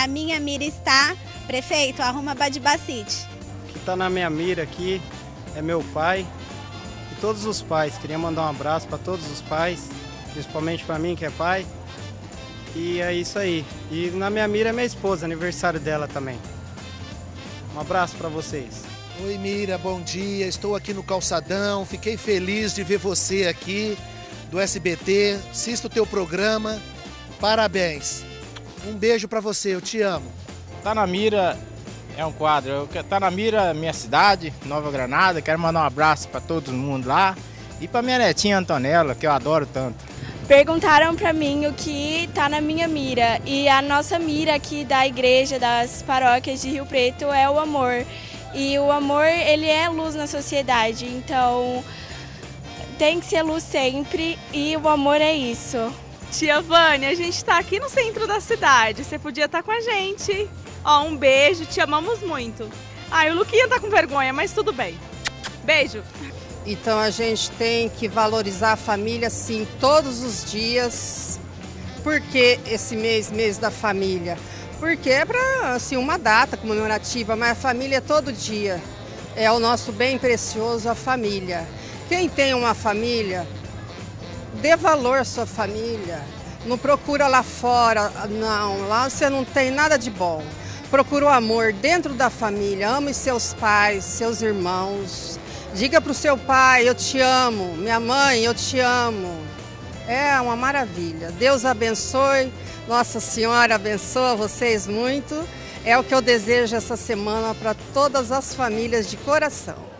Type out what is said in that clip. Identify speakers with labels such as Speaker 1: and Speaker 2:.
Speaker 1: na minha mira está, prefeito, arruma Badibacite.
Speaker 2: O que está na minha mira aqui é meu pai e todos os pais. Queria mandar um abraço para todos os pais, principalmente para mim que é pai. E é isso aí. E na minha mira é minha esposa, aniversário dela também. Um abraço para vocês.
Speaker 3: Oi Mira, bom dia. Estou aqui no Calçadão. Fiquei feliz de ver você aqui do SBT. Assisto o teu programa. Parabéns. Um beijo para você, eu te amo.
Speaker 4: Tá na mira é um quadro. Tá na mira minha cidade, Nova Granada. Quero mandar um abraço para todo mundo lá e para minha netinha Antonella, que eu adoro tanto.
Speaker 5: Perguntaram para mim o que tá na minha mira e a nossa mira aqui da igreja, das paróquias de Rio Preto é o amor. E o amor, ele é luz na sociedade, então tem que ser luz sempre e o amor é isso.
Speaker 6: Tia Vânia, a gente tá aqui no centro da cidade, você podia estar com a gente. Ó, um beijo, te amamos muito. O Luquinha tá com vergonha, mas tudo bem. Beijo.
Speaker 7: Então a gente tem que valorizar a família, sim, todos os dias. Por que esse mês da família? Porque é para assim, uma data comemorativa, mas a família é todo dia. É o nosso bem precioso, a família. Quem tem uma família, dê valor à sua família. Não procura lá fora, não. Lá você não tem nada de bom. Procura o amor dentro da família. Ame seus pais, seus irmãos. Diga para o seu pai, eu te amo. Minha mãe, eu te amo. É uma maravilha. Deus abençoe. Nossa Senhora abençoa vocês muito. É o que eu desejo essa semana para todas as famílias de coração.